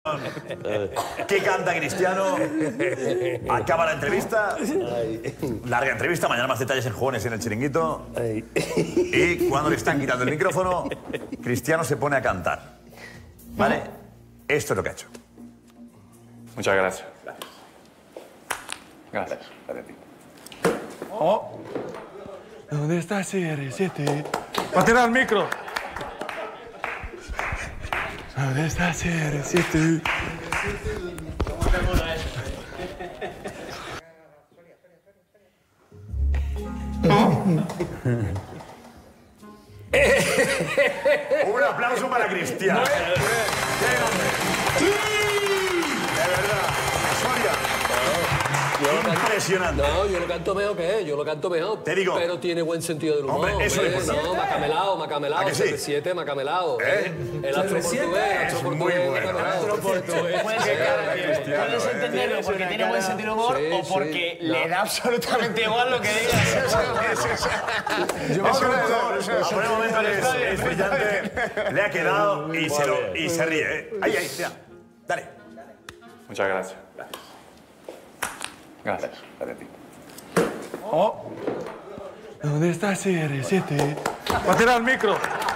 ¿Qué canta Cristiano? Acaba la entrevista. Larga entrevista, mañana más detalles en Jugones en el Chiringuito. Y cuando le están quitando el micrófono, Cristiano se pone a cantar. ¿Vale? Esto es lo que ha hecho. Muchas gracias. Gracias. Gracias a ti. Oh. ¿Dónde está CR7? ¡Va a tirar el micro! ¿Dónde está CR7? Un aplauso para Cristiano. ¡Qué grande! De verdad, Soria. Impresionante. No, yo lo canto mejor que él, yo lo canto mejor. Te digo. Pero tiene buen sentido del humor. Hombre, eso es importante. No, me ha camelado. ¿A que sí? CR7 me ha camelado. El astro Es portugués, muy bueno. Puedes entenderlo porque tiene buen sentido de humor o porque le da absolutamente igual lo que digas. Por el momento es brillante. Le ha quedado y se ríe. Ahí, mira. Dale. Muchas gracias. Gracias. Gracias a ti. Oh. ¿Dónde está CR7? ¡Va a tirar el micro!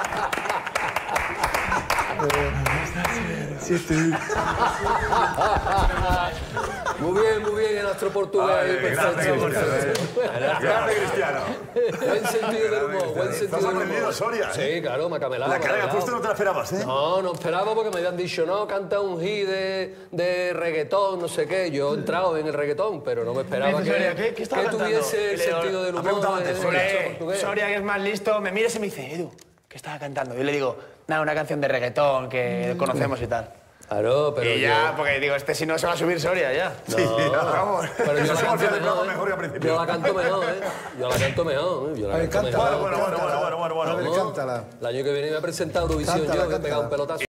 ¿Dónde está CR7? Muy bien, el astro portugués. Grande Cristiano. Buen sentido del humor, buen ¿Estás sentido del sorprendido, humor. Soria? Sí, claro, me ha camelado. La cara que has puesto no te la esperabas, ¿eh? No esperaba porque me habían dicho, no, canta un hit de reggaetón, no sé qué. Yo he entrado en el reggaetón, pero no me esperaba ¿Qué estaba que cantando? tuviese el sentido del humor. Soria, que es más listo, me mira y me dice, Edu, ¿qué estaba cantando? Yo le digo, nada, una canción de reggaetón que conocemos y tal. Claro, pero Y ya, porque digo, este si no se va a subir Soria, ya. Sí, vamos. Pero yo la canto mejor mejor, que al principio. Yo la canto mejor, ¿eh? Yo la canto mejor, Yo la canto mejor. Bueno. El año que viene me he presentado a Eurovisión yo, que he pegado un pelotazo.